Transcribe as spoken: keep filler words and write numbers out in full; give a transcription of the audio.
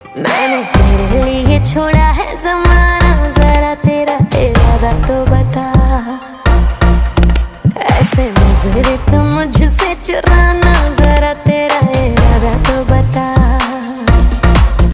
मैंने तेरे लिए छोड़ा है ज़माना, जरा तेरा इरादा तो बता। ऐसे नजरे तुम मुझसे चुराना, जरा